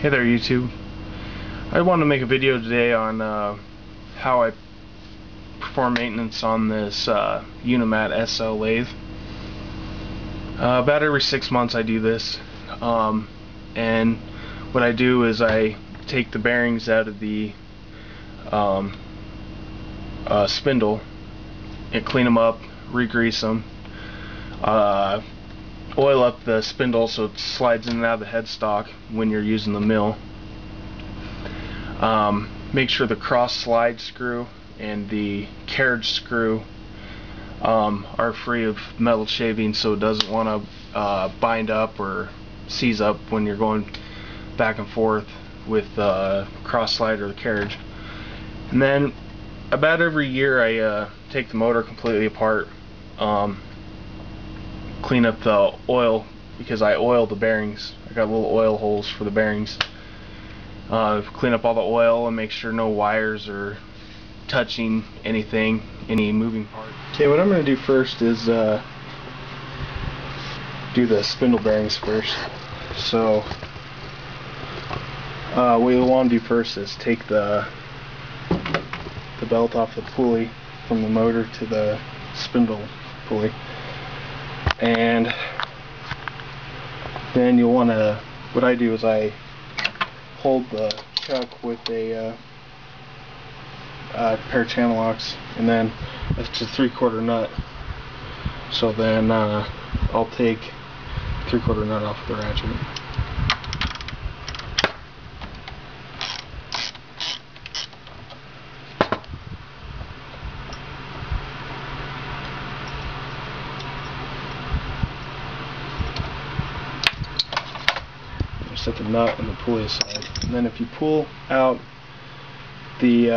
Hey there YouTube. I want to make a video today on how I perform maintenance on this Unimat SL lathe. About every 6 months I do this, and what I do is I take the bearings out of the spindle and clean them up, re-grease them, oil up the spindle so it slides in and out of the headstock when you're using the mill. Make sure the cross slide screw and the carriage screw are free of metal shavings, so it doesn't want to bind up or seize up when you're going back and forth with the cross slide or the carriage. And then about every year I take the motor completely apart, clean up the oil, because I oil the bearings. I got little oil holes for the bearings. Clean up all the oil and make sure no wires are touching anything, any moving part. Okay, what I'm going to do first is do the spindle bearings first. So what you'll want to do first is take the belt off the pulley from the motor to the spindle pulley, and then you'll want to, what I do is I hold the chuck with a pair of channel locks, and then it's a 3/4 nut. So then I'll take 3/4 nut off the ratchet. Set the nut and the pulley aside, and then if you pull out the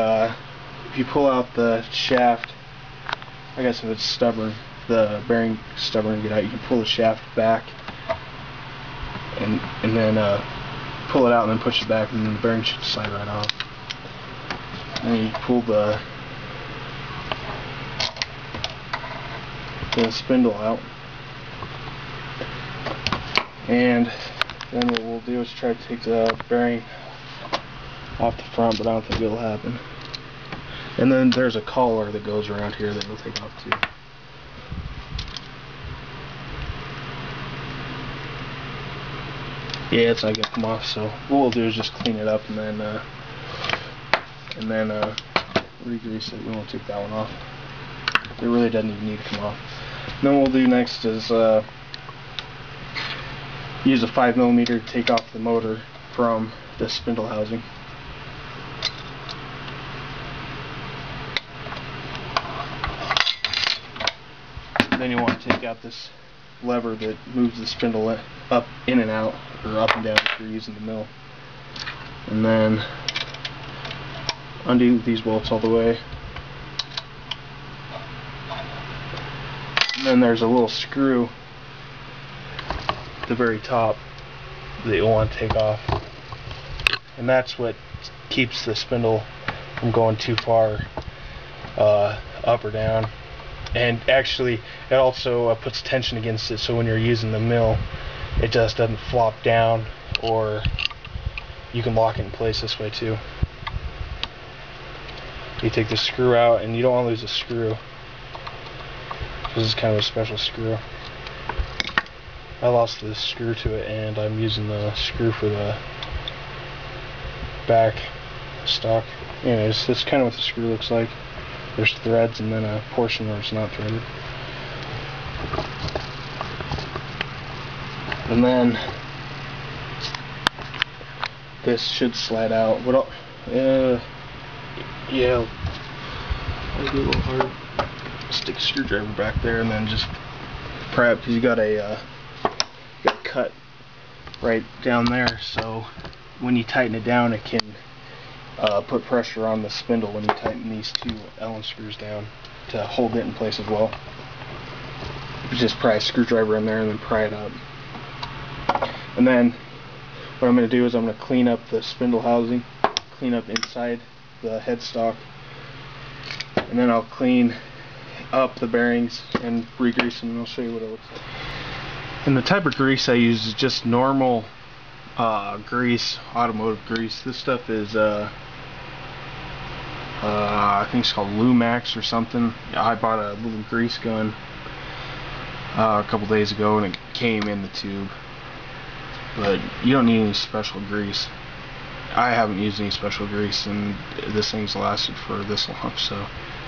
shaft, I guess if it's stubborn, the bearing stubborn to get out, you can pull the shaft back and then pull it out and then push it back, and then the bearing should slide right off. And then you pull the spindle out, and then what we'll do is try to take the bearing off the front, but I don't think it'll happen. And then there's a collar that goes around here that we'll take off too. Yeah, it's not gonna come off, so what we'll do is just clean it up and then re-grease it. We won't take that one off. It really doesn't even need to come off. And then what we'll do next is use a 5mm to take off the motor from the spindle housing. Then you want to take out this lever that moves the spindle up, in and out, or up and down if you're using the mill. And then undo these bolts all the way. And then there's a little screw at the very top that you'll want to take off, and that's what keeps the spindle from going too far up or down. And actually it also puts tension against it, so when you're using the mill it just doesn't flop down, or you can lock it in place this way too. You take the screw out, and you don't want to lose the screw. This is kind of a special screw. I lost the screw to it, and I'm using the screw for the back stock. Anyways, that's kind of what the screw looks like. There's threads and then a portion where it's not threaded. And then this should slide out. Yeah, I'll do a little hard. Stick a screwdriver back there and then just pry it, because you got a cut right down there, so when you tighten it down it can put pressure on the spindle when you tighten these two Allen screws down to hold it in place as well. You just pry a screwdriver in there and then pry it up. And then what I'm going to do is I'm going to clean up the spindle housing, clean up inside the headstock, and then I'll clean up the bearings and re-grease them, and I'll show you what it looks like. And the type of grease I use is just normal grease, automotive grease. This stuff is I think it's called Lumax or something. I bought a little grease gun a couple days ago, and it came in the tube. But you don't need any special grease. I haven't used any special grease, and this thing's lasted for this long, so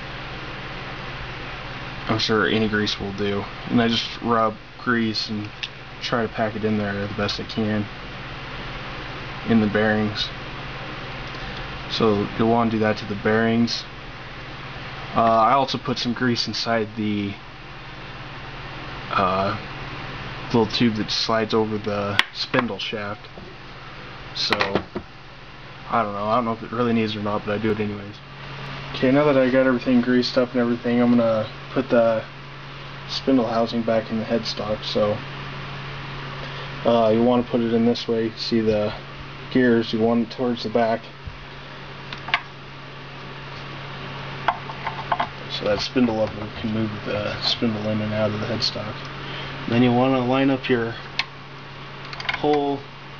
I'm sure any grease will do. And I just rub grease and try to pack it in there the best I can in the bearings. So you'll want to do that to the bearings. I also put some grease inside the little tube that slides over the spindle shaft. So I don't know if it really needs it or not, but I do it anyways. Okay, now that I got everything greased up and everything, I'm gonna put the spindle housing back in the headstock. So you want to put it in this way. See the gears, you want it towards the back, so that spindle lever can move the spindle in and out of the headstock. And then you want to line up your hole,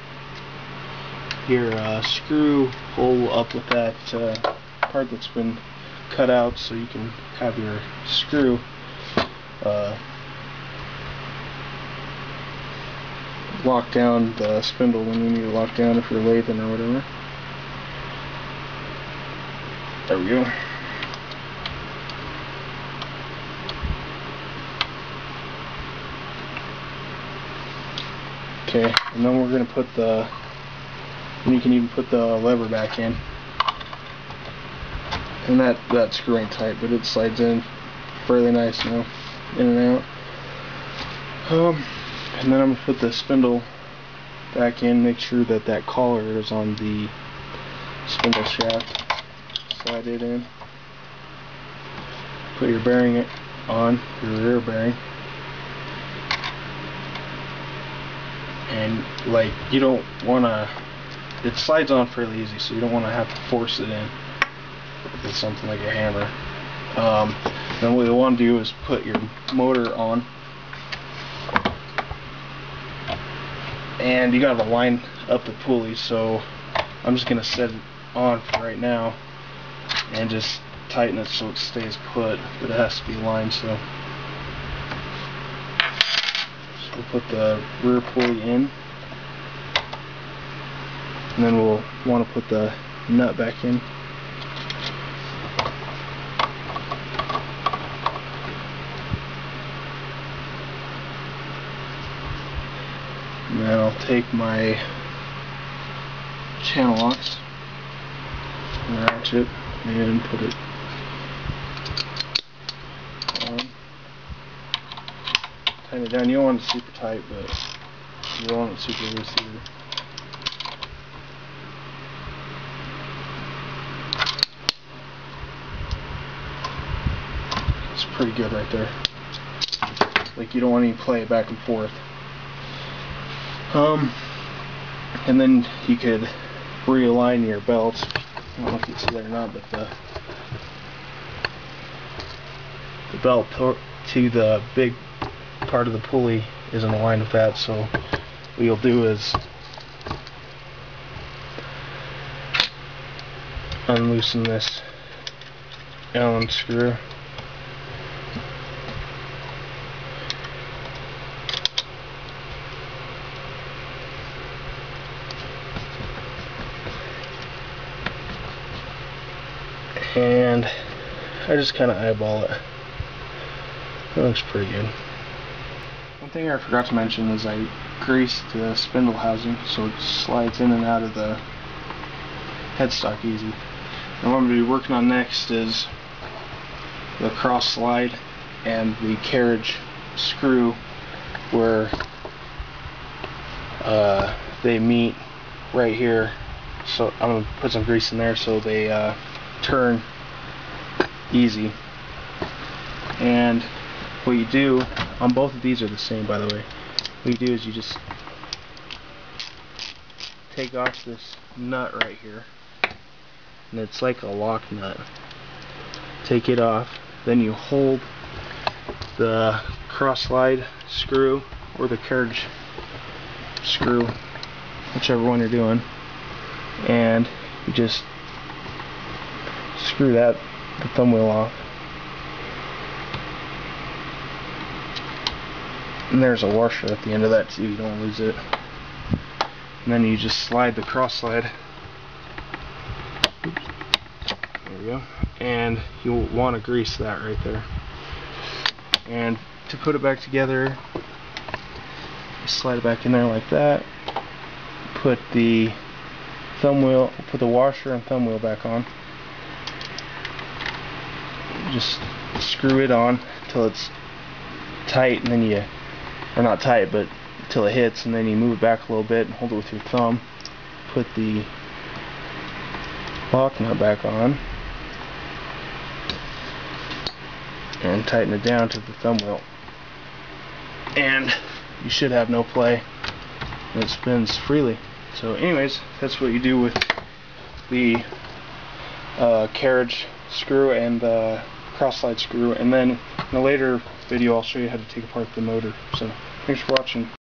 your screw hole up with that part that's been cut out, so you can have your screw lock down the spindle when you need to lock down if you're lathing or whatever. There we go. Okay, and then we're going to put and you can even put the lever back in. And that screw ain't tight, but it slides in fairly nice now, in and out. And then I'm going to put the spindle back in, make sure that that collar is on the spindle shaft. Slide it in. Put your bearing on, your rear bearing. And like, you don't want to, it slides on fairly easy, so you don't want to have to force it in with something like a hammer. Then what you want to do is put your motor on, and you got to line up the pulley. So I'm just going to set it on for right now and just tighten it so it stays put, but it has to be aligned. So we'll put the rear pulley in, and then we'll want to put the nut back in. And then I'll take my channel locks and ratchet and put it on. Tighten it down. You don't want it super tight, but you don't want it super loose either. It's pretty good right there. Like, you don't want any play back and forth. And then you could realign your belts. I don't know if you can see that or not, but the belt to the big part of the pulley isn't aligned with that, so what you'll do is unloosen this Allen screw. And I just kind of eyeball it. It looks pretty good. One thing I forgot to mention is I greased the spindle housing so it slides in and out of the headstock easy. And what I'm going to be working on next is the cross slide and the carriage screw where they meet right here. So I'm going to put some grease in there so they turn easy. And what you do on both of these are the same, by the way. What you do is you just take off this nut right here, and it's like a lock nut. Take it off, then you hold the cross slide screw or the carriage screw whichever one you're doing, and you just screw the thumb wheel off. And there's a washer at the end of that too, you don't lose it. And then you just slide the cross slide. Oops. There we go. And you'll want to grease that right there. And to put it back together, you slide it back in there like that. Put the washer and thumb wheel back on. Just screw it on until it's tight, and then or not tight, but until it hits, and then you move it back a little bit and hold it with your thumb. Put the lock nut back on and tighten it down to the thumb wheel, and you should have no play, and it spins freely. So anyways, that's what you do with the carriage screw and the cross slide screw, and then in a later video I'll show you how to take apart the motor. So thanks for watching.